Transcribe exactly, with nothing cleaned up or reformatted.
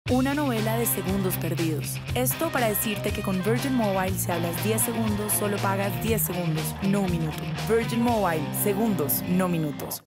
Una novela de segundos perdidos. Esto para decirte que con Virgin Mobile, si hablas diez segundos, solo pagas diez segundos, no un minuto. Virgin Mobile, segundos, no minutos.